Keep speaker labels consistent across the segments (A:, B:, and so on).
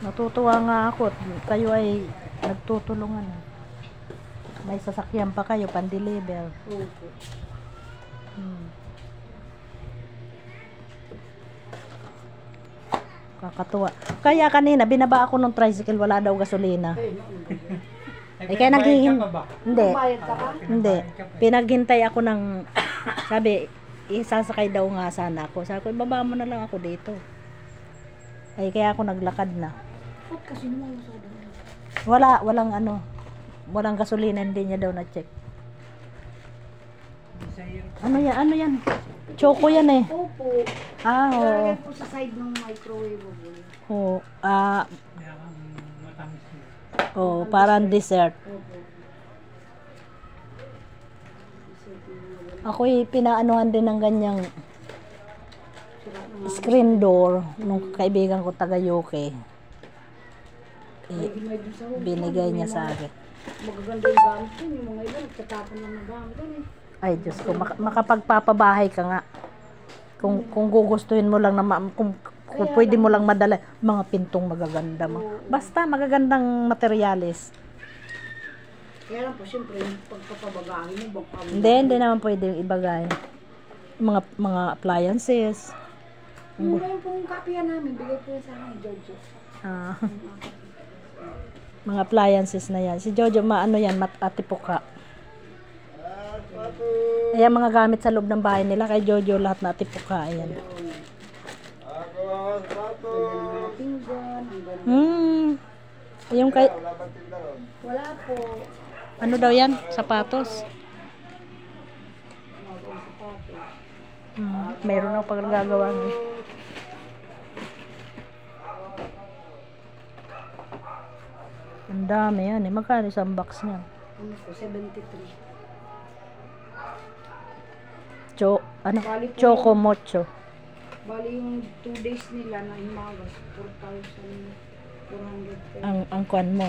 A: Natutuwa nga ako. Kayo ay nagtutulungan. May sasakyan pa kayo, pan-deliver.
B: Opo.
A: Kakatuwa. Kaya kanina, binaba ako ng tricycle, wala daw gasolina. Eh, kaya naghihin... Hindi.
B: Bayad ka pa?
A: Hindi. Pinaghintay ako ng... Sabi, isasakay daw nga sana ako. Sabi ko, ibaba mo na lang ako dito. Ay, kaya ako naglakad na.
B: Ba't kasi naman sa doon?
A: Walang ano. Walang gasolina, hindi niya daw na-check. Ano yan? Ano yan? Choco yan eh.
B: Opo.
A: Ah, oo.
B: Lalagyan po sa side ng microwave.
A: Oo. Oo, parang dessert.
B: Opo.
A: Ako'y pinaanuhan din ng ganyang screen door nung kaibigan ko taga UK. Binigay niya sa akin.
B: Magaganda yung gamit ko. Yung mga iba, nagtatapon lang ng gamit ko eh.
A: Ay, Diyos ko, makapagpapabahay ka nga. Kung gugustuhin mo lang na kung pwede mo lang madala mga pintong magaganda mo. Basta magagandang materyales.
B: Kaya lang po, siyempre, yung pagpapabagahin mo, baka
A: Hindi naman pwede ibagay. Mga appliances.
B: mura yung pong kapihan namin, bigay po sa akin, Jojo.
A: Ah, mga appliances na yan. Si Jojo, maano yan, atipuka. Kaya mga gamit sa loob ng bahay nila, kay Jojo lahat na atipuka. Ayan. Yung kay...
B: Wala po.
A: Ano daw yan? Sapatos? Mayroon ako paggagawa ng... Ang dami yan eh. Magkano isang box niya?
B: Ano po, 73.
A: Choco Mocho.
B: Bali yung 2 days nila na himagas, 4,400 pesos.
A: Ang kuan mo.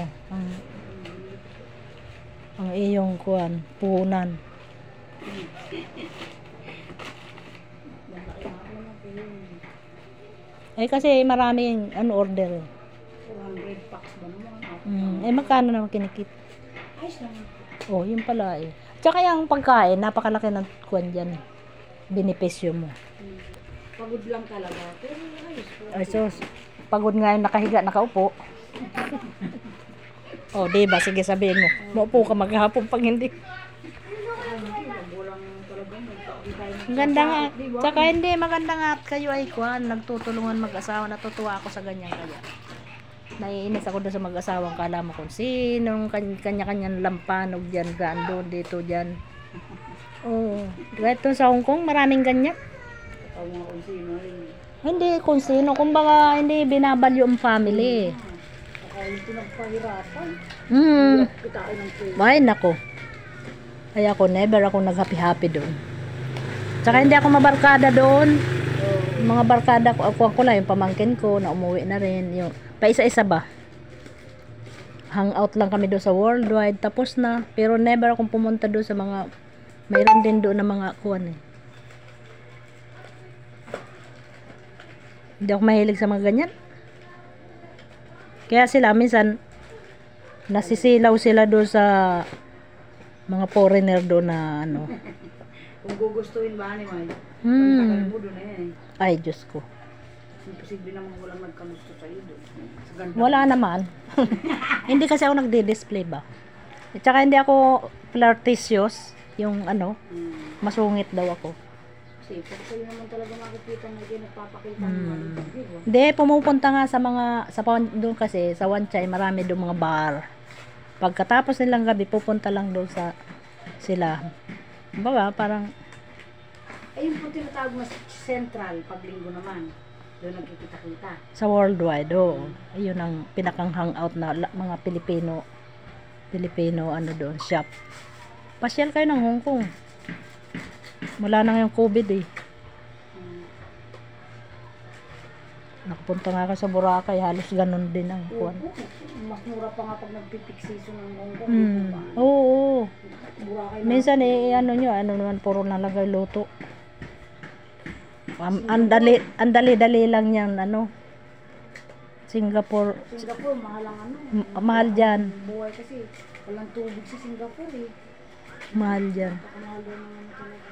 A: Ang iyong kuan. Puhunan. Eh kasi maraming order.
B: 400 packs ba naman?
A: Eh magkano naman kinikip?
B: Ayos lang.
A: Oh, yun pala eh. Tsaka yung pagkain, napakalaki ng kuan dyan. Benepisyo mo.
B: Pagod lang talaga. Pero ayos po.
A: Ay sus, pagod nga yung nakahiga, nakaupo. Oh, diba? Sige sabihin mo. Maupo ka maghapon pag hindi. Ang ganda nga. Tsaka hindi, maganda nga at kayo ay kuhan. Nagtutulungan mag-asawa. Natutuwa ako sa ganyan kaya. Naiinis ako doon sa mag-asawang kala mo kung sinong kanya-kanyang lampanog dyan, doon, dito, dyan. Oo. Kahit doon sa Hong Kong, maraming ganyan. Hindi kung sino. Kumbaga, hindi binabalyo ang family.
B: Kaya pinagpahirapan. Kitain ng pera.
A: Ay, nako. Ay ako, never ako nag-happy-happy doon. Tsaka hindi ako mabarkada doon. Mga barkada ko, ako lang yung pamangkin ko na umuwi na rin. Yung, paisa-isa ba? Hangout lang kami doon sa Worldwide. Tapos na. Pero never akong pumunta doon sa mga, mayroon din doon na mga kuwan eh. Hindi ako mahilig sa mga ganyan. Kaya sila minsan nasisilaw sila doon sa mga foreigner doon na ano.
B: Kung gugustuhin ba ni May? Tagal mo doon eh.
A: Ay, Diyos ko.
B: Imposible naman walang nagkamusto sa'yo doon. Sa ganda.
A: Wala naman. Hindi kasi ako nagdi-display ba. At saka hindi ako flirtatious. Yung ano, masungit daw ako.
B: Kasi pag sa'yo naman talaga makikita na hindi nagpapakita ng mga diba?
A: Hindi, pumupunta nga sa mga, doon kasi, sa Wan Chai, marami doon mga bar. Pagkatapos nilang gabi, pupunta lang doon sa sila. Baga, parang...
B: Ayun po tinatawag na central, pag linggo naman. Doon nagkikita-kita.
A: Sa Worldwide, oo. Ayun ang pinakang hangout na mga Pilipino ano doon, shop. Pasyal kayo ng Hong Kong. Wala na yung COVID eh. Nakapunta nga ako sa Boracay, halos ganun din ang kuwan.
B: Mas mura pa nga pag nagpipick season ng Hong Kong.
A: Oo.
B: Boracay na.
A: Minsan ano naman, puro nalagay luto. Ang dali lang yan, ano. Singapore,
B: Singapore, mahal ang ano.
A: mahal dyan.
B: Buhay kasi walang tubig sa Singapore eh.
A: Mahal dyan.
B: Napakamahal din ng ano talaga.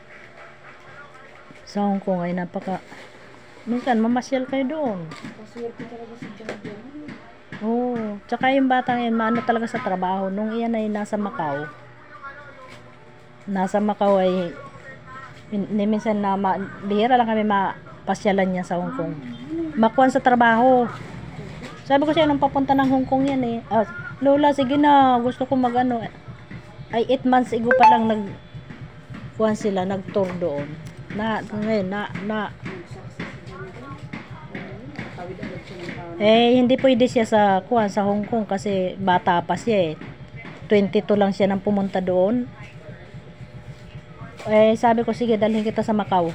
A: Sa Hong Kong ay minsan mamasyal kayo doon.
B: Paswerte talaga si John John.
A: Oo. Tsaka yung batang yan, maano talaga sa trabaho. Nung iyan ay nasa Macau. Nasa Macau ay, minsan bihira lang kami mapasyalan niya sa Hong Kong. Makuhan sa trabaho. Sabi ko siya, nung papunta ng Hong Kong yan eh. Lola, sige na, gusto ko mag-ano. Ay, 8 months ago pa lang kuhan sila, nag-tour doon. Ngayon, hindi pwede siya sa Hong Kong kasi bata pa siya eh. 22 lang siya nang pumunta doon. Sabi ko, sige, dalhin kita sa Macau.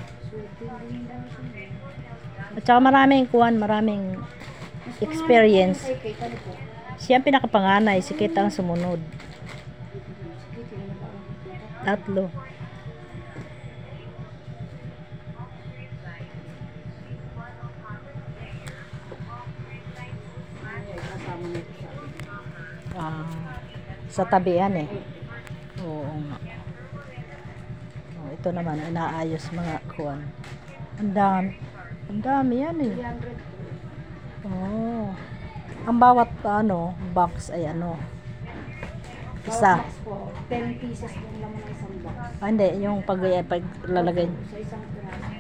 A: At saka maraming experience. Siya ang pinakapanganay, si Kate ang sumunod. 3. Sa tabihan eh. Oo nga. Ito naman, inaayos mga kuwan. Ang dami yan eh. Ang bawat box ay isa.
B: 10 pieces lang naman ang isang box.
A: Hindi, yung paglalagay.
B: Sa isang piraso.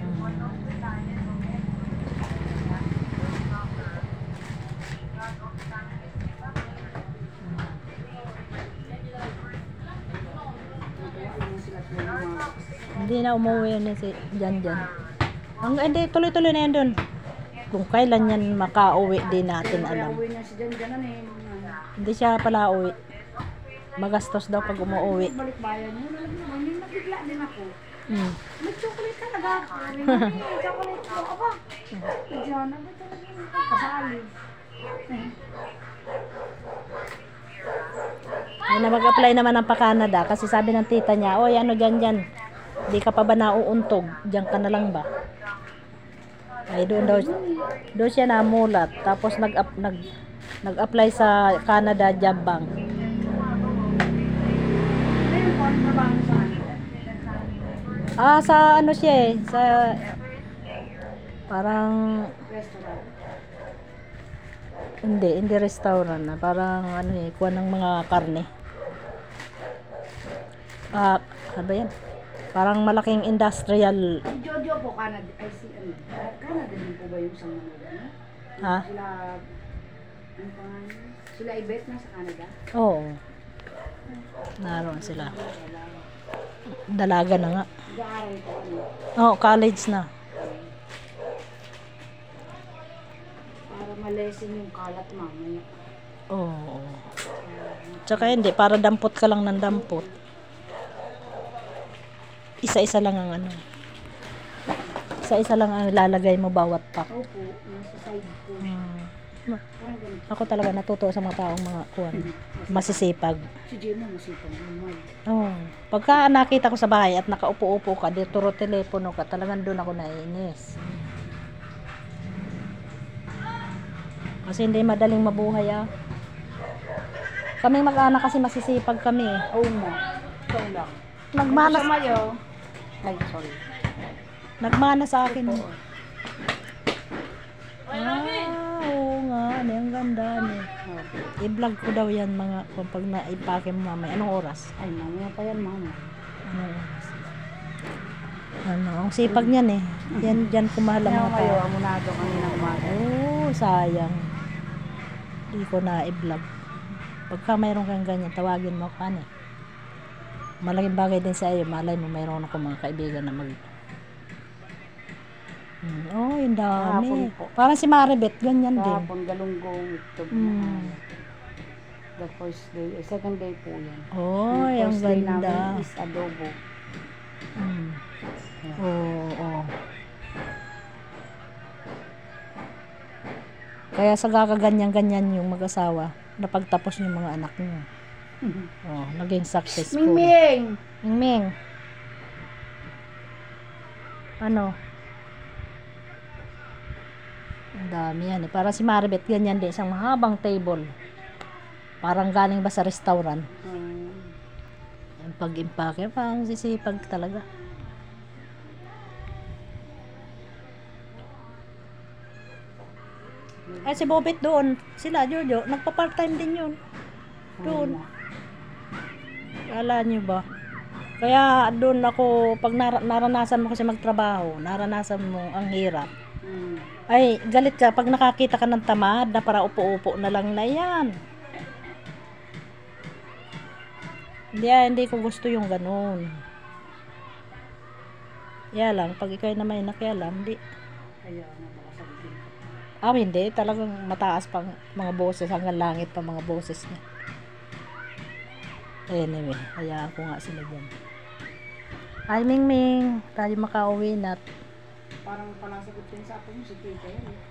A: Hindi na umuwi na si Jan. Hindi, tuloy-tuloy na yan doon. Kung kailan yan makauwi, di natin alam. Hindi siya pala uwi. Magastos daw pag umuwi.
B: Balik bayan mo, nabigla din ako. May chocolate talaga. May chocolate ako ba? Diyan, ano talaga yung kasali?
A: Mag-apply naman ng pa-Canada kasi sabi ng tita niya, oy, dyan. Di ka pa ba nauuntog? Diyan ka na lang ba? Ay, doon siya namulat. Tapos nag-apply sa Canada Job Bank. Sa siya eh. Sa parang hindi restaurant na. Parang kuha ng mga karne. Ano ba yan? Parang malaking industrial.
B: Jojo po, Canada. I see, Canada din po ba yung sa Manila?
A: Ha?
B: Sila ibet na sa Canada?
A: Oo. Naroon sila. Dalaga na nga.
B: Nag-aaral po
A: Oo, college na.
B: Para malesin yung kalat mamaya.
A: Oo. Tsaka hindi, para dampot ka lang ng dampot. Isa-isa lang ang Isa-isa lang ang lalagay mo bawat pack.
B: Opo, nasa side po.
A: Ako talaga natuto sa mga taong mga masisipag.
B: Si Jemo masipag naman.
A: Pagka nakita ko sa bahay at nakaupo-upo ka, di turo telepono ka, talagang doon ako naiinis. Kasi hindi madaling mabuhay Kaming mag-anak kasi masisipag kami.
B: Oo nga. Ito lang.
A: Nagmana
B: sorry.
A: Nagmana sa akin. Oo nga, ang ganda I-vlog ko daw yan mga pag naipake mo mamaya. Anong oras?
B: Ay, mamaya pa yan, mama.
A: Anong oras? Ang sipag niyan Yan, dyan kumahal ang mga tao.
B: Amunado kanina umaga.
A: Sayang. Hindi ko na i-vlog. Pagka mayroon kang ganyan, tawagin mo ako malaking bagay din sa iyo. Malay mo, mayroon ako mga kaibigan na yung dami. Parang si Maribeth, ganyan din.
B: Kahapon, galunggong ito. The first day, second day po yan.
A: Ang
B: first day
A: ganda.
B: namin is adobo.
A: Kaya sa kakaganyan-ganyan yung mag-asawa, napagtapos yung mga anak niyo. Naging successful. Ming. Ano? Ang dami yan eh. Para si Maribet, ganyan din. Isang mahabang table. Parang galing ba sa restaurant. Ang pag-impake, parang sisipag talaga. Ay, si Bobet doon. Sila, Jojo. Nagpa-part-time din yun. Doon. Kala nyo ba? Kaya doon ako, pag naranasan mo kasi magtrabaho, naranasan mo ang hirap. Ay, galit ka pag nakakita ka ng tamad na para upo-upo na lang na yan. Hindi ko gusto yung ganun. Kaya lang, pag ikaw na may nakialam, hindi. Hindi. Talagang mataas pang mga boses. Hanggang langit pa mga boses niya. Anyway, hayaan ko nga sila dyan. Ay, Ming Ming. Tayo makauwi na.
B: Parang panasagot din sa ako yung si Tita yan.